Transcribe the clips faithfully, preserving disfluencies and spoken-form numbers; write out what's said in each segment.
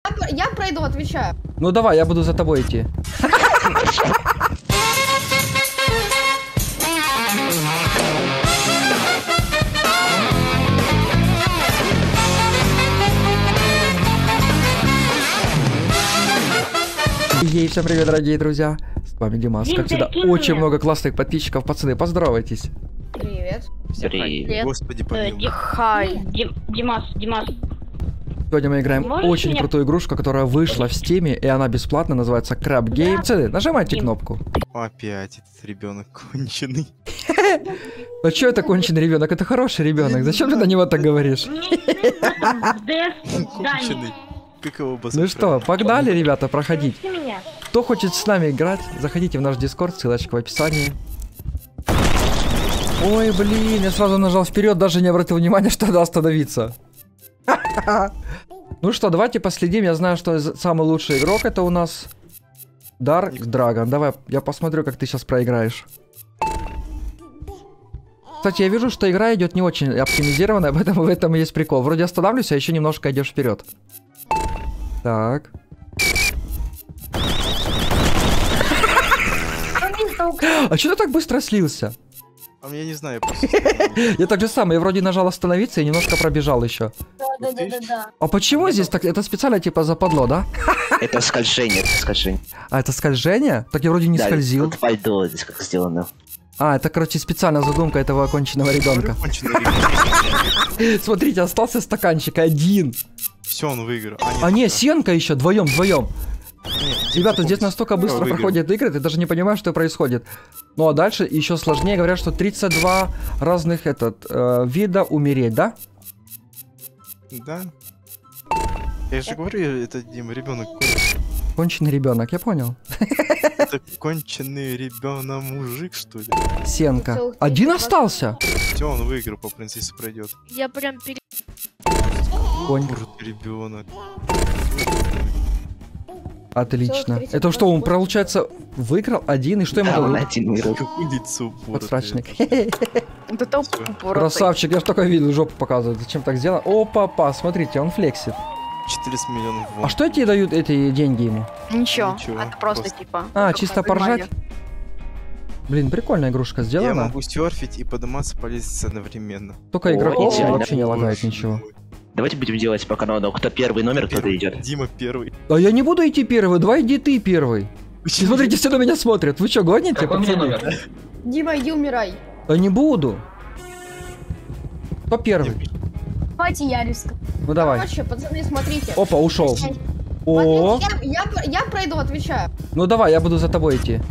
я пройду, отвечаю. Ну давай, я буду за тобой идти. Ей, всем привет, дорогие друзья. С вами Димас. Как всегда, очень много классных подписчиков. Пацаны, поздоровайтесь. Привет. Привет. Господи, помилуй. Хай. Димас, Димас. Сегодня мы играем Можешь очень меня... крутую игрушку, которая вышла в стиме, и она бесплатно, называется Crab Game. Пацаны, нажимайте Дим. кнопку. Опять этот ребенок конченый. А чё это конченый ребенок? Это хороший ребенок. Зачем ты на него так говоришь? Конченый. Как его Ну что, погнали, ребята, проходить. Меня. Кто хочет с нами играть, заходите в наш дискорд, ссылочка в описании. Ой, блин, я сразу нажал вперед, даже не обратил внимания, что надо остановиться. Ну что, давайте последим. Я знаю, что самый лучший игрок это у нас Dark Dragon. Давай, я посмотрю, как ты сейчас проиграешь. Кстати, я вижу, что игра идет не очень оптимизированная, поэтому в этом и есть прикол. Вроде останавливаюсь, а еще немножко идешь вперед. Так. А что ты так быстро слился? А я не знаю, просто... Я так же сам, я вроде нажал остановиться и немножко пробежал еще. Да, да, да, да. А почему здесь так? Это специально типа западло, да? Это скольжение, это скольжение. А, это скольжение? Так я вроде не Да, скользил. вот пальто здесь как сделано. А, это, короче, специально задумка этого оконченного ребенка. Конченый ребенок. Смотрите, остался стаканчик один. Все, он выиграл. А не, Сенка еще, вдвоем, вдвоем. Нет, Ребята, здесь настолько быстро выиграл. проходят игры, ты даже не понимаешь, что происходит. Ну а дальше еще сложнее, говорят, что тридцать два разных этот, э, вида умереть, да? Да. Я же говорю, это, Дима, ребенок. Конченый ребенок, я понял. Это конченый ребенок мужик, что ли? Сенка. Один остался. Все, он выиграл, по принцессе пройдет. Я прям перед... Конь. Ребенок. Отлично. Это что, он, получается, выиграл один, и что ему Да, он дадут? один выиграл. Лицо Подсрачник. Это топ. Красавчик, я ж только видел, жопу показывает. Зачем так сделал? О, папа, смотрите, он флексит. четыреста миллионов вон. А что эти дают, эти деньги ему? Ничего, Ничего, это просто, просто. типа... А, как чисто нормально. поржать? Блин, прикольная игрушка Я сделана. могу серфить и подниматься по лестнице одновременно. Только О, игроков идеально. вообще не лагает ничего. Давайте будем делать по каналу. Кто первый номер, кто-то идет. Дима первый. А я не буду идти первый, давай иди ты первый. И смотрите, все на меня смотрят. Вы что, гоните, пацаны? Дима, иди умирай. Да не буду. Кто первый? Давайте я рискну. Ну давай. Короче, пацаны, смотрите. Опа, ушел. О, Смотрите, я, я, я пройду, отвечаю. ну давай, я буду за тобой идти.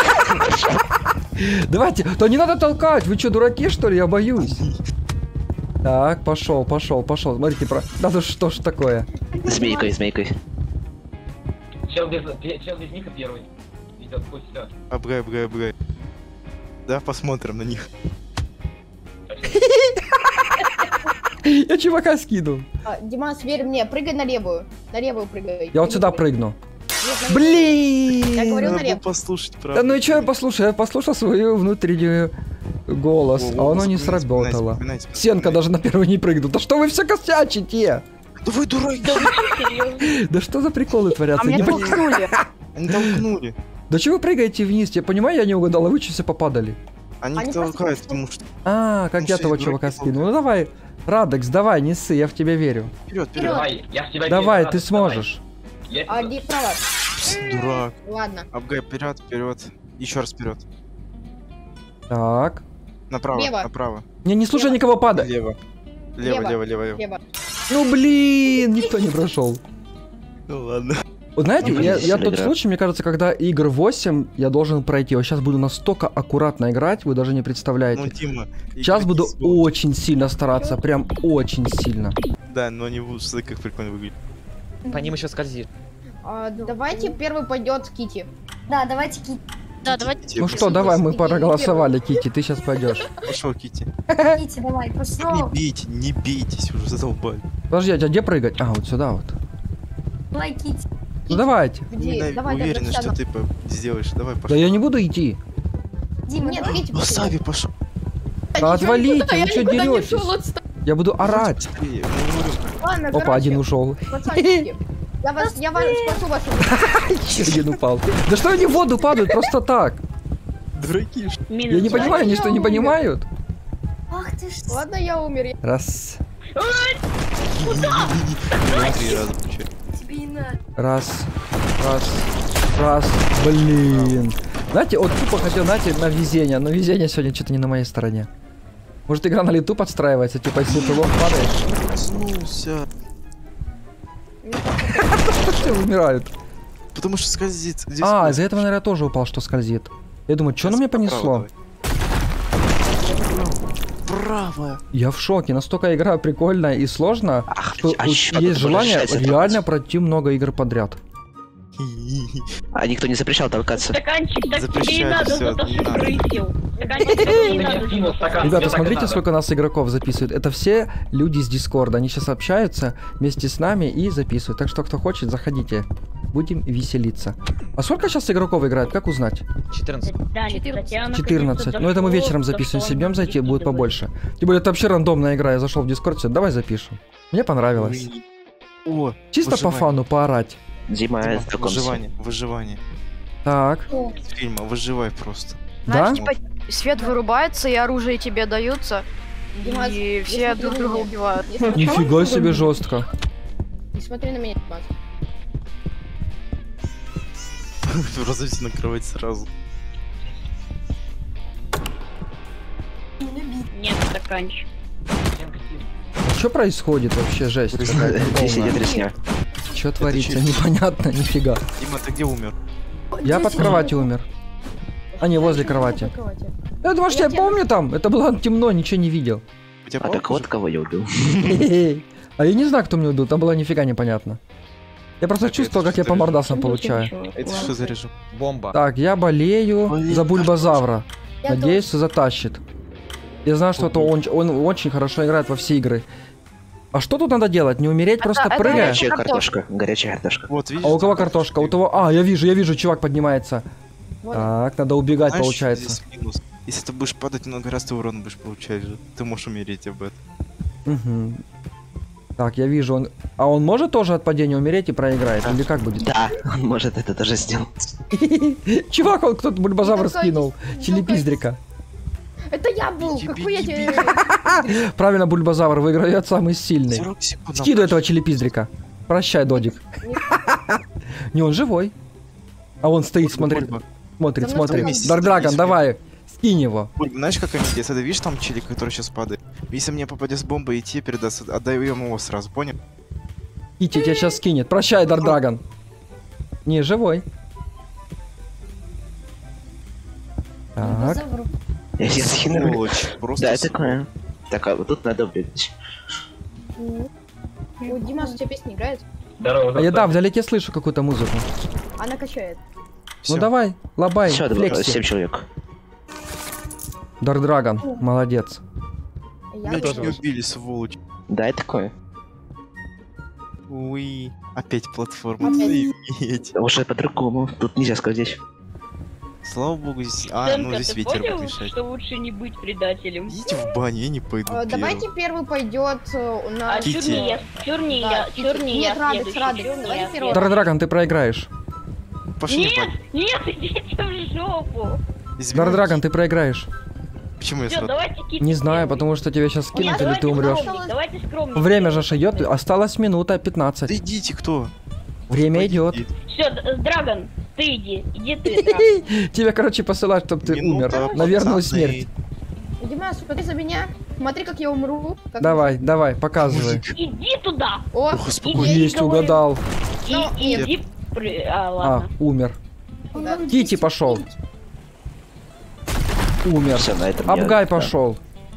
Давайте, да не надо толкать, вы что, дураки что ли, я боюсь. Так, пошел, пошел, пошел. Смотрите, про... Да ну что ж такое? Змейкой, змейкой. Чел без, чел без ника первый. Идет, пусть все. Обгай, обгай, обгай. Да, посмотрим на них. Я чувака скинул. А, Димас, верь мне, прыгай на левую. На левую прыгай. Я вот сюда прыгну. Нет, на левую. Я Блин! говорю, Надо на было левую. послушать, Да правда. ну и что я послушал? Я послушал свою внутреннюю голос, Во, а во, оно не вспоминайте, сработало. вспоминайте, вспоминайте. Сенка даже на первый не прыгнул. Да что вы все косячите? Да вы дураки! Да что за приколы творятся? А меня Не пон- толкнули. Они толкнули. Да чего вы прыгаете вниз? Я понимаю, я не угадал, а вы что все попадали? Они Они толкают, просто- потому что... А, как Ну, я все того дураки чувака толкают. скинул. Ну давай, Радекс, давай, не ссы, я в тебя верю. Вперед, вперед. Давай, я в тебя Давай, верю, ты Радос, сможешь. давай. Я А, тебя- ди, право. Дурак. Ладно. Обгай, вперед, вперед. Еще раз вперед. Так. Направо, Лево. направо. Не, не слушай никого, падай. Лево. Лево, Лево. лево, лево, лево. Лево. Ну блин, никто не прошел. Ну ладно. Вот знаете, Ну, я, блин, я тот игра. случай, мне кажется, когда игр восемь, я должен пройти. Вот сейчас буду настолько аккуратно играть, вы даже не представляете. Ну, Дима. Сейчас игроки буду сволочи. очень сильно стараться, прям очень сильно. Да, но они будут смотри, как прикольно выглядят. По ним еще скользит. А, давайте первый пойдет Кити. Да, давайте ки- Да, давайте. Ну что, давай, мы проголосовали, Кити, ты сейчас пойдешь. Пошел, Кити. ките, давай, Не пошел. бейте, не бейтесь, уже задолбали. Подожди, а где прыгать? А, вот сюда вот. Давай, ките. Ну давайте. Где? Именно Давай, давай, уверен, что ты по- сделаешь. Давай, Да пошел. я не буду идти. Дима, Нет, давай. Кити, Васаби, пошел. Да отвалите, вы что деретесь? Я буду орать. Быстрее, ну, говорю. Ладно, Опа, короче, один ушел. пацанчики, Я вас, я вас спасу вашу. Сергей упал. Да что они в воду падают просто так? Дураки. Я не понимаю, они что, не понимают? Ах ты ж... Ладно, я умер. Раз, Три раза получаю. Тебе и надо. раз, раз, раз. Блин. Знаете, вот тупо хотел, знаете, на везение, но везение сегодня что-то не на моей стороне. Может, игра на лету подстраивается, типа, если ты лох падаешь, Проснулся. то все умирают. Потому что скользит. Здесь А, вот. из-за этого, наверное, тоже упал, что скользит. Я думаю, что на меня понесло? Право. Я в шоке. Настолько игра прикольная и сложная, Ах, что а вот счёт есть желание повышается, реально там. пройти много игр подряд. А никто не запрещал толкаться. Стаканчик, так тебе и Запрещаю, надо всё, за то, не что надо. крысил. Стаканчик, так тебе и Ты надо. мне скинул стакан. Ребята, тебе так и смотрите, надо. сколько нас игроков записывают. Это все люди из Дискорда. Они сейчас общаются вместе с нами и записывают. Так что, кто хочет, заходите. Будем веселиться. А сколько сейчас игроков играет? Как узнать? четырнадцать. Да, кстати, я четырнадцать. наконец-то Ну это мы дошёл вечером до того, записываем. что он Идем зайти, будет перекидывает. побольше. Тем более, это вообще рандомная игра. Я зашел в Дискорд, все, давай запишем. Мне понравилось. О, Чисто по выживание. фану, поорать. Дима, Дима, в каком выживание, выживание. Так, Из фильма «Выживай» просто. да? Знаешь, типа, свет вырубается, и оружие тебе даются, Димас, и не все смотри друг на друга меня. убивают. Не смотри- Нифига себе жестко. Не смотри на меня, Димас. Разойти на кровать сразу. Нет, стаканчик. Что происходит вообще? Жесть. Здесь идет резня. Что творится? чё? Непонятно, нифига. Дима, ты где умер? Я под кроватью умер. А не, возле кровати. Кровати. Я думаю, что я помню там. Это было темно, ничего не видел. У тебя А так палка вот же? кого я убил. А я не знаю, кто меня убил. Там было нифига непонятно. Я просто Так, чувствовал, это как я что по за мордасам получаю. Это что за режим? Бомба. Так, я болею Блин, за бульбазавра. Я Надеюсь, затащит. Я знаю, что это он, он очень хорошо играет во все игры. А что тут надо делать? Не умереть, просто это прыгая? Горячая картошка. картошка. Горячая картошка. Вот, видишь? А у кого там картошка? У того... А, я вижу, я вижу, чувак поднимается. Вот. Так, надо убегать, Знаешь, получается. здесь минус. Если ты будешь падать много раз, ты урон будешь получать же. Ты можешь умереть об этом. Мгм. Так, я вижу, он... А он может тоже от падения умереть и проиграет? Или как будет? Да, он может это тоже сделать. Чувак, он кто-то бульбазавр Ну, какая- скинул. ну, Челепиздрика. Это я был! Беги, Какой я беги, тебе... Правильно, бульбазавр выиграет самый сильный. сорок секунд. Скидывай этого челепиздрика. Прощай, Додик. Не, он живой. А он стоит, смотрит, Бульба. смотрит, За мной смотрит. вместе Дардрагон, стоит, давай, скинь его. Бульба, знаешь, как комедия? Ты видишь там челик, который сейчас падает? Если мне попадет бомба и тебе передаст, отдаем его сразу, понял? Кити тебя сейчас скинет. Прощай, Дардрагон. Не, живой. Так. Завру. Я сейчас скину. Сволочь, просто Да, сволочь. такое. Так, а вот тут надо убегать. У Димас, у тебя песня играет? Здорово, А я да, Застав. вдалеке слышу какую-то музыку. Она качает. Ну Всё. давай, лобай, Все, флекси. семь человек. Дардрагон, молодец. Я Меня чуть тоже. не убили, сволочь. Да, это такое. Уи. Опять платформа. Опять. Заебеть. Уже по-другому. Тут нельзя скользить. Слава богу, здесь... А, ну Сэмка, здесь ты ветер понял, будет мешать. что лучше не быть предателем? Идите в баню, я не пойду Э, первым. Давайте первый пойдет э, у А нас... Кити. чур не я, чур не Да, я, Кити. чур не я Нет, Радекс, следующий, Радекс, чур не давайте я первого. следующий. Дардрагон, ты проиграешь. Пошли в Нет, баню. нет, идите в жопу. Избивай. Дардрагон, ты проиграешь. Почему я Все, сразу? давайте Кити. Не знаю, первый. потому что тебя сейчас Нет, скинут или давайте ты умрешь. скромней, Давайте скромнее. Время же идет, осталось минута Да пятнадцать. идите, кто? Время Пойди, идет. иди. Все, Драгон, ты иди, иди ты, Драгон. Тебя, короче, посылают, чтобы ты Минута, умер. На верную пацаны. смерть. Димас, смотри за меня. Смотри, как я умру. Как- Давай, давай, показывай. Иди туда. О, Ох, успокойся. иди, Есть, говорю. угадал. И, Ну, нет. иди. при- А, А, ладно. умер. Да. Кити пошел. Умер. Все, на этом я- Абгай да. пошел.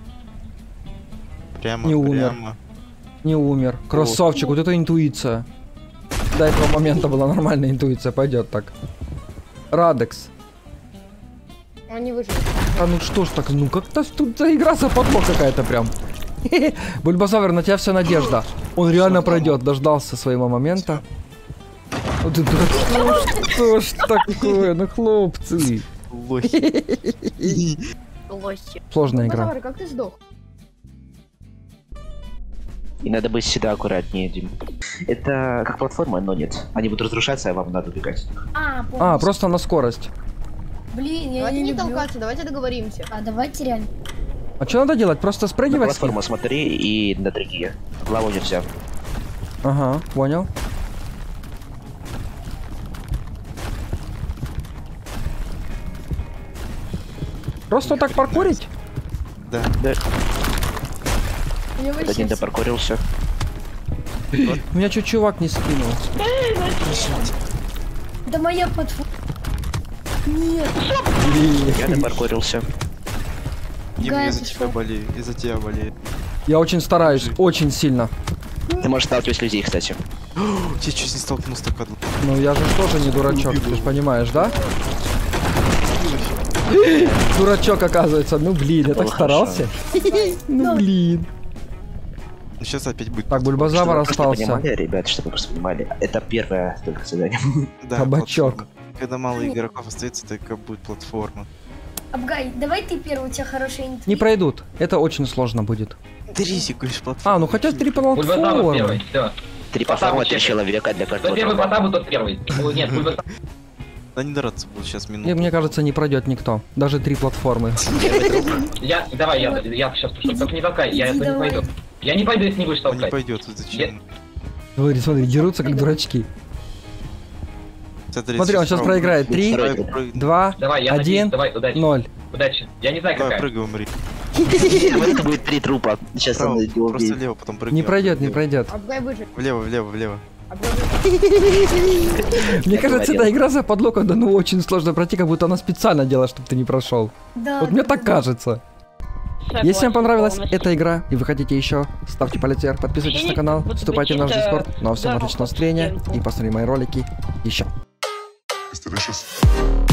Прямо, Не умер. прямо. Не умер. Красавчик, вот это интуиция. До этого момента была нормальная интуиция, пойдет так. Радекс. Он не выжил. А ну что ж так, ну как-то тут за игра западло какая-то прям. Бульбазавр, на тебя вся надежда. Он реально пройдет, дождался своего момента. Вот это, ну что ж такое, ну хлопцы. Лохи. Лоси. Сложная игра. Бульбазавр, как ты сдох? И надо быть всегда аккуратнее, Дим. Это как платформа, но нет. Они будут разрушаться, а вам надо убегать. А, помню. А, просто на скорость. Блин, я Давайте не не люблю. толкаться, давайте договоримся. А, давайте реально. А что надо делать? Просто На спрыгивать? с них? платформу смотри и на другие. Лаву нельзя. Ага, понял. Просто так паркурить? Да. Да, У него один вообще всё- допаркурился. Меня чуть чувак не скинул. Да моя платформа. Я допаркурился. Дима, Гай, я за ты тебя что? болею, из-за тебя болею. Я очень стараюсь, очень сильно. Ты можешь сталкивать людей, кстати. Я чуть не столкнулся так одну. Ну я же тоже не дурачок, ты же понимаешь, да? Дурачок, оказывается. Ну блин, я так было старался. Ну блин. Ну сейчас опять будет. Так, Чтобы Бульбазавр вы просто остался. понимали, ребят, чтобы вы просто понимали, это первое только задание. Да, Кабачок. платформа. Когда мало игроков остается, так будет платформа. Абгай, давай ты первый, у тебя хороший интуиция. Не пройдут. Это очень сложно будет. Ты рисик, говоришь, платформа. А, ну хотя три Бульбазавр платформы. первый, все. Три платформы, три чекай. человека для Кто каждого. первый по трупа. табу, тот первый. Ну, нет, Бульбазавр. Да не драться будут сейчас Мне, минуту. мне кажется, не пройдет никто. Даже три платформы. Я, давай, я, я сейчас пишу, только не толкай, я Иди это не давай. пойду. Я не пойду, если не будешь Он не толкать. пойдет, вот зачем? Смотри, смотри, дерутся как дурачки. Смотри, Смотри, он сейчас справа. проиграет. Три, Давай, прыг- два, Давай, я надеюсь, один, давай, удачи. ноль. Удачи. Я не знаю, Давай, какая. прыгай, умри. Это будет три трупа. Сейчас Справа, он его просто убьет. лево, потом прыгай. Не пройдет, не Влево. пройдет. Абгай выжив. Влево, влево, влево. Абгай выжив. Мне Я кажется, говорил. эта игра за подлог, да ну очень сложно пройти, как будто она специально делает, чтобы ты не прошел. Да, Вот мне да, так да. кажется. Если вам понравилась эта игра и вы хотите еще, ставьте палец вверх, подписывайтесь на канал, вступайте в наш дискорд. Ну а всем отличного настроения и посмотрите мои ролики еще. Стараюсь сейчас.